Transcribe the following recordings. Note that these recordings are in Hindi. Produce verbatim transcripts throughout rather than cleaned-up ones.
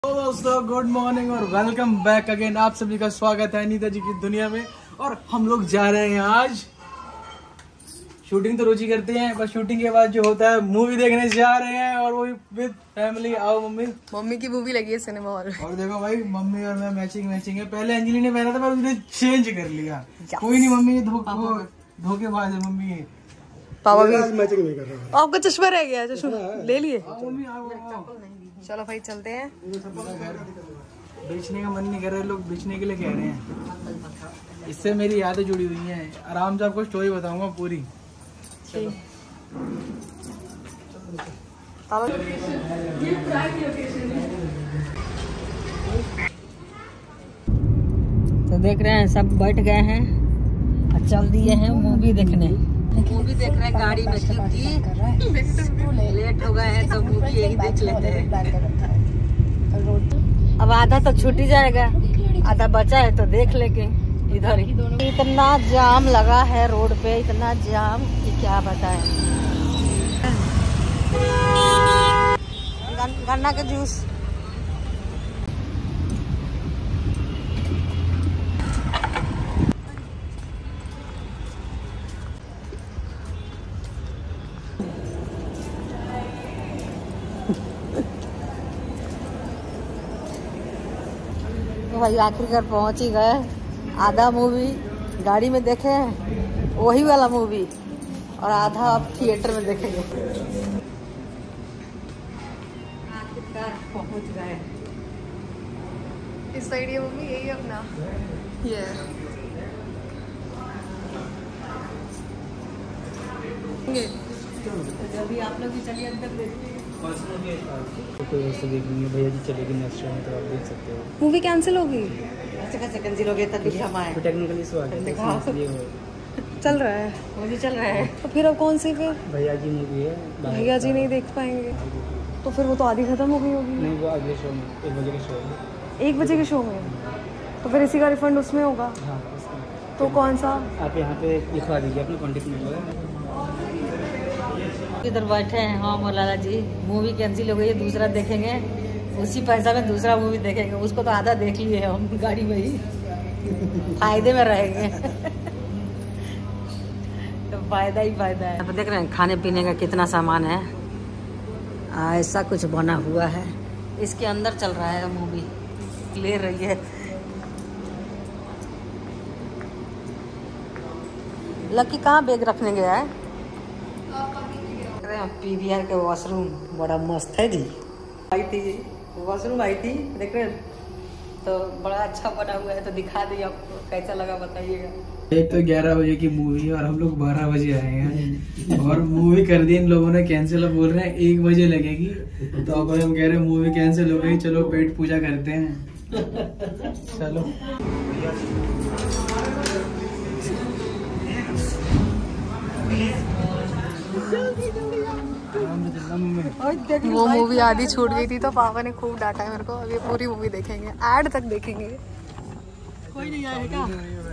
दोस्तों गुड मॉर्निंग और वेलकम बैक अगेन। आप सभी का स्वागत है अनीता जी की दुनिया में। और हम लोग जा रहे हैं आज शूटिंग तो रोज ही करते हैं, पर शूटिंग के बाद जो होता है मूवी देखने जा रहे हैं, और वो भी विद फैमिली। आओ मम्मी, मम्मी की मूवी लगी है सिनेमा हॉल। और देखो भाई मम्मी और मैं मैचिंग मैचिंग है। पहले अंजलि ने पहना था पर उसने चेंज कर लिया। कोई नहीं मम्मी, ये धोखेबाज है मम्मी। पापा भी मैचिंग नहीं कर रहा। आपका चश्मा रह गया, चश्मा ले लिए। मम्मी आओ आओ। चलो भाई चलते हैं। बेचने का मन नहीं कर रहे लोग, बेचने के लिए कह रहे हैं। इससे मेरी यादें जुड़ी हुई हैं। आराम से आपको स्टोरी बताऊंगा पूरी। चलो तो देख रहे हैं सब बैठ गए हैं और चल दिए हैं मूवी देखने। मूवी देख रहे हैं गाड़ी में, क्योंकि लेट हो गए हैं तो मूवी यही देख लेते हैं। अब आधा तो छूट ही जाएगा, आधा बचा है तो देख लेंगे इधर ही। इतना जाम लगा है रोड पे, इतना जाम कि क्या बताएं। गन्ना का जूस भाई आखिरकार पहुंच ही गए। आधा मूवी गाड़ी में देखे हैं, वही वाला मूवी, और आधा अब थिएटर में देखेंगे। आखिरकार पहुंच गए। इस साइड ये मम्मी, यही अपना ये जल्दी आप लोग भी चलिए अंदर देखिए। कोई ऐसे देखेंगे भैया जी चलेगी नेक्स्ट टाइम, तो आप देख सकते हो। मूवी कैंसिल होगी। ऐसे कैसे कैंसिल हो गया? तब भी हम आए। टेक्निकली इशू आ गया, इसलिए हो चल रहा है, मूवी चल रहा है। तो फिर अब कौन सी? फिर भैया जी मूवी है, भैया जी नहीं देख पाएंगे तो फिर वो तो आधी खत्म हो गई होगी। नहीं वो अगले शो में एक बजे के शो है। एक बजे के शो में, तो फिर इसी का रिफंड उसमें होगा। हाँ तो कौन सा? आप यहाँ पे लिखवा दीजिए अपना कॉन्टेक्ट नंबर। इधर बैठे हैं हम और लाला जी। मूवी कैंसिल हो गई है, दूसरा देखेंगे। उसी पैसा में दूसरा मूवी देखेंगे। उसको तो आधा देख लिए हम गाड़ी में ही, फायदे में रहेंगे। तो फायदा ही फायदा है। अब देख रहे हैं खाने पीने का कितना सामान है। ऐसा कुछ बना हुआ है, इसके अंदर चल रहा है मूवी, ले रही है। लकी कहाँ बैग रखने गया है? पीवीआर के वॉशरूम बड़ा मस्त है जी। आई थी वॉशरूम, आई थी देख रहे तो बड़ा अच्छा बना हुआ है। तो दिखा दी आपको, कैसा लगा बताइएगा। एक तो ग्यारह बजे की मूवी है और हम लोग बारह बजे आए हैं, और मूवी कर दी इन लोगों ने कैंसिल। बोल रहे हैं एक बजे लगेगी, तो अब हम कह रहे हैं मूवी कैंसिल हो गई, चलो पेट पूजा करते हैं। चलो वो मूवी आधी छूट गई थी तो पापा ने खूब डांटा है मेरे को। अब ये पूरी मूवी देखेंगे, ऐड तक देखेंगे। कोई नहीं आएगा।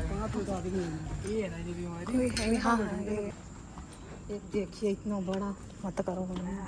हाँ एक देखिए इतना बड़ा, मत करो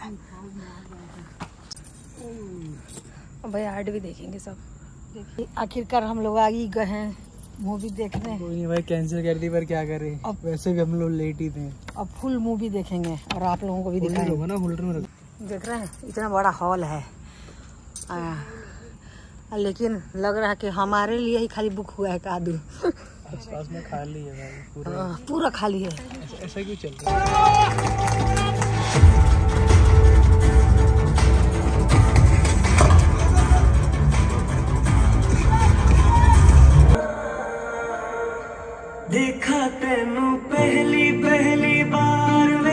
भाई, ऐड भी देखेंगे सब। देखिए आखिरकार हम लोग आ ही गए हैं मूवी देखने। कोई नहीं भाई, कैंसिल कर दी पर क्या करें, अब वैसे भी हम लोग लेट ही थे। अब फुल मूवी देखेंगे और आप लोगों को भी दिखाएंगे ना। होल्डर में देख रहे हैं इतना बड़ा हॉल है, आ, लेकिन लग रहा है कि हमारे लिए ही खाली बुक हुआ है। कादू आसपास में खाली है भाई, पूरा आ, पूरा खाली है। ऐसा क्यों चल रहा है? देखा तेनू पहली पहली बार वे,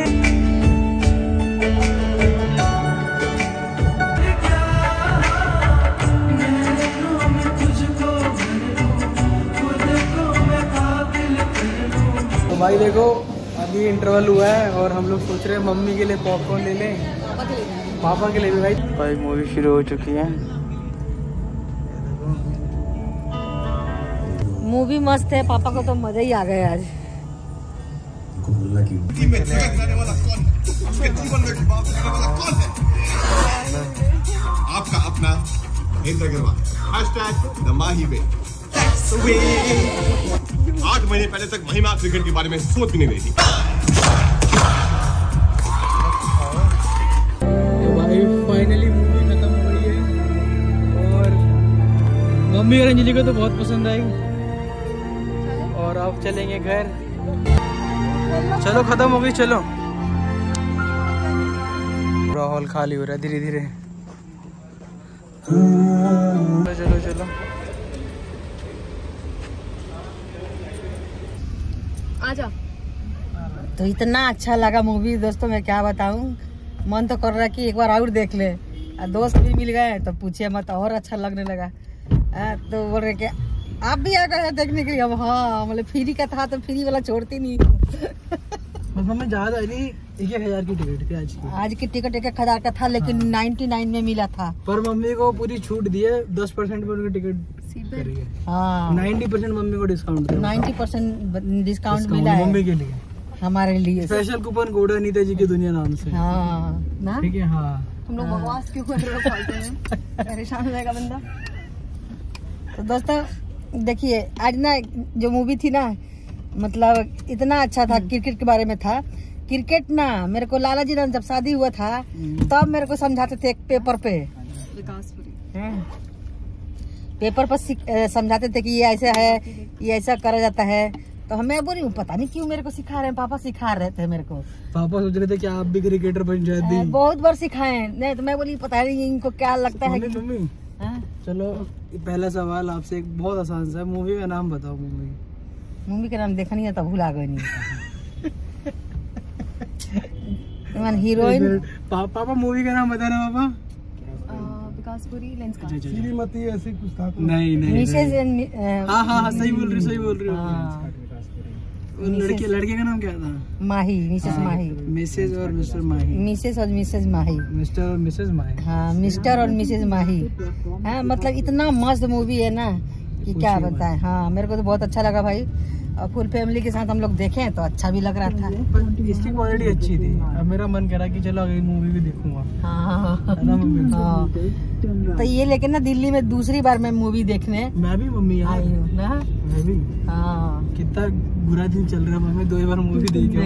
तो भाई देखो अभी इंटरवल हुआ है और हम लोग सोच रहे हैं मम्मी के लिए पॉपकॉर्न ले लें, पापा के लिए भी। भाई भाई मूवी शुरू हो चुकी है। मूवी मस्त है, पापा को तो मजा ही आ गया आज। आपका अपना Mahendra Agarwal hashtag the Mahi way. आठ महीने पहले तक महिमा क्रिकेट के बारे में सोच भी नहीं रही थी। भाई फाइनली मूवी खत्म हो गई है और मम्मी और अंजलि को तो बहुत पसंद आई और अब चलेंगे घर। चलो खत्म हो गई, चलो। पूरा हॉल खाली हो रहा है धीरे धीरे। चलो चलो आजा। तो इतना अच्छा लगा मूवी दोस्तों, मैं क्या बताऊं। मन तो कर रहा है कि एक बार और देख ले। दोस्त भी मिल गए तो पूछिए मत, और अच्छा लगने लगा। आ, तो बोल रहे कि आप भी आ गए देखने के लिए। अब हाँ मतलब फ्री का था तो फ्री वाला छोड़ती नहीं। हमें ज्यादा नहीं, एक एक हजार की टिकट थी आज की। आज की टिकट एक एक हजार का था लेकिन हाँ। नाइन्टी नाइन में मिला था। पर मम्मी को पूरी छूट दी है, दस परसेंट पर उनकी टिकट करी है। हाँ नाइन्टी परसेंट मम्मी को डिस्काउंट दिया। नाइन्टी परसेंट डिस्काउंट मिला है मम्मी के लिए, हमारे लिए। स्पेशल कूपन कोड है नीता जी की दुनिया नाम से। हाँ ना, ठीक है। हाँ तुम लोग बकवास क्यों कर रहे हो फालतू में? परेशान हो जाएगा बंदा। तो दोस्तों देखिए आज ना जो मूवी थी ना, मतलब इतना अच्छा था। क्रिकेट के बारे में था। क्रिकेट ना मेरे को लाला जी जब शादी हुआ था तब मेरे को समझाते थे एक पेपर पे, पेपर पर समझाते थे कि ये ऐसा है, ये ऐसा करा जाता है। तो हमें बोली पता नहीं क्यों मेरे को सिखा रहे हैं, पापा सिखा रहे थे मेरे को। पापा सोच रहे थे कि आप भी क्रिकेटर बन जाती। बहुत बार सिखाए नहीं तो मैं बोली पता नहीं इनको क्या लगता है। मम्मी चलो पहला सवाल आपसे, एक बहुत आसान सा, मूवी का नाम बताओ। मूवी मूवी का नाम देखा नहीं है तो भूला गए नहीं। हीरोइन पा, पापा मूवी का नाम बता रहे पापा। विकासपुरी लेंस का श्रीमती ऐसे कुछ था। नहीं नहीं मिसेज। हाँ हाँ हाँ सही बोल रही सही बोल रही हो। लड़के लड़के का नाम क्या था? माही, मिसेस माही। मिसेज और मिस्टर माही। मिसेस और मिसेस माही। मिस्टर और मिसेज माही। हाँ मिस्टर और मिसेज माही। हाँ मतलब इतना मस्त मूवी है ना कि क्या बताएं। हाँ मेरे को तो बहुत अच्छा लगा भाई, और फुल फैमिली के साथ हम लोग देखे तो अच्छा भी लग रहा था। इसकी क्वालिटी अच्छी थी। अब मेरा मन करा कि चलो अगली मूवी भी देखूंगा। हाँ हाँ तो ये लेकिन ना दिल्ली में दूसरी बार मैं मूवी देखने मैं भी मम्मी आई हूँ ना। मैं भी। हाँ कितना बुरा दिन चल रहा है मम्मी, दो बार मूवी देखे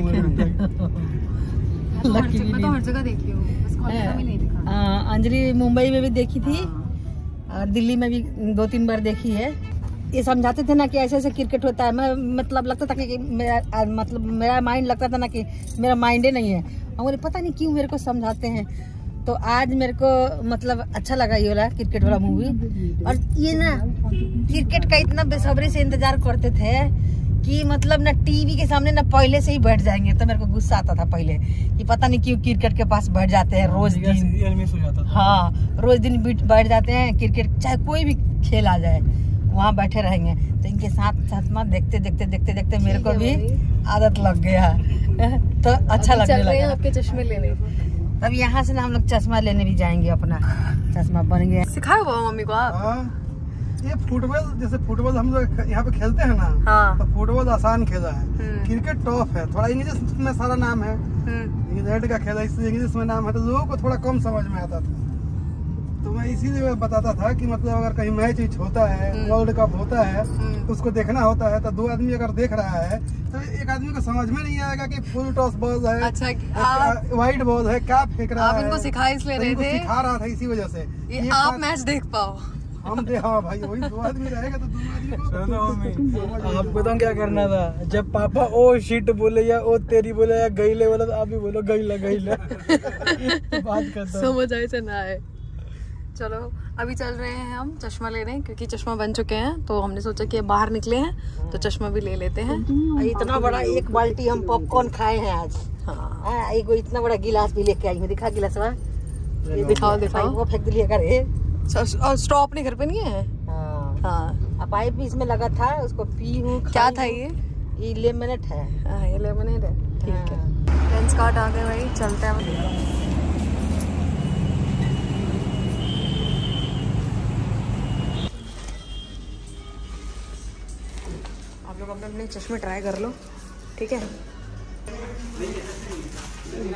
मैं तो हर जगह देखी हूँ, बस कोलकाता में नहीं देखा। अंजलि मुंबई में भी देखी थी और दिल्ली में भी दो तीन बार देखी है। ये समझाते थे ना कि ऐसे ऐसे क्रिकेट होता है। मैं मतलब लगता था कि मेरा मतलब मेरा माइंड लगता था ना कि मेरा माइंड ही नहीं है। और मुझे पता नहीं क्यों मेरे को समझाते हैं। तो आज मेरे को मतलब अच्छा लगा ये वाला क्रिकेट वाला मूवी। और ये ना क्रिकेट का इतना बेसब्री से इंतजार करते थे कि मतलब ना टीवी के सामने ना पहले से ही बैठ जाएंगे। तो मेरे को गुस्सा आता था पहले कि पता नहीं क्यों क्रिकेट के पास बैठ जाते हैं रोज दिन। हाँ रोज दिन बैठ जाते हैं क्रिकेट, चाहे कोई भी खेल आ जाए वहाँ बैठे रहेंगे। तो इनके साथ चश्मा देखते देखते देखते देखते मेरे को भी आदत लग गया। तो अच्छा लगने लगा। आपके चश्मे लेने तब यहाँ से ना हम लोग चश्मा लेने भी जाएंगे, अपना चश्मा बन गया। सिखाए हुआ मम्मी को आप? ये फुटबॉल, जैसे फुटबॉल हम लोग यहाँ पे खेलते हैं ना। हाँ। तो फुटबॉल आसान खेला है, क्रिकेट टफ है। थोड़ा इंग्लिश में सारा नाम है, इंग्लैंड का खेला इसलिए इंग्लिश में नाम है, तो लोगों को थोड़ा कम समझ में आता था। तो मैं इसीलिए मैं बताता था कि मतलब अगर कहीं मैच होता है, वर्ल्ड कप होता है, तो उसको देखना होता है। तो दो आदमी अगर देख रहा है तो एक आदमी को समझ में नहीं आएगा कि फुल टॉस बॉल है, अच्छा वाइट बॉल है, क्या फेंक रहा है। आप इनको सिखा इसलिए रहे थे? सिखा रहा था इसी वजह से ये आप मैच देख पाओ। हम दे हाँ भाई, वही दो आदमी रहेगा तो दो आदमी को आपको तो क्या करना था, जब पापा ओ शिट बोले या ओ तेरी बोले या गईले बोले तो आप भी बोलो गईला गईला। बात करता समझ आए से ना आए। चलो अभी चल रहे हैं हम चश्मा लेने, क्योंकि चश्मा बन चुके हैं। तो हमने सोचा कि बाहर निकले हैं तो चश्मा भी ले लेते हैं। इतना बड़ा एक बाल्टी हम पॉपकॉर्न खाए हैं आज। हाँ एक इतना बड़ा गिलास भी लेके आई हूँ। दिखा गिलास वा, दिखाओ दिखाओ। वो फेंक दिया करे। और स्ट्रॉ अपने घर पे नहीं है? हाँ पाइप भी इसमें लगा था, उसको पी हूँ। क्या था ये? ये लेमनेट है। हाँ ये लेमनेट है, ठीक है। लेंस कार्ड आ गए भाई, चलते हैं। आप लोग अपने अपने चश्मे ट्राई कर लो, ठीक है?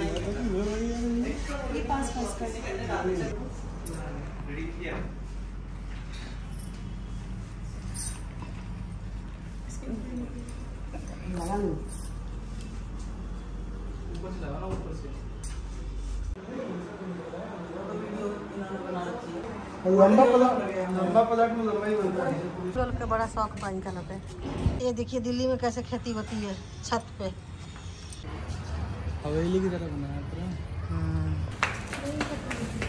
पास पास कर लंबा प्लाट लंबा प्लाट में लंबाई बनता है। लोग का बड़ा शौक पानी का लोग है। ये देखिए दिल्ली में कैसे खेती होती है छत पे। हवेली की तरह बनाया है।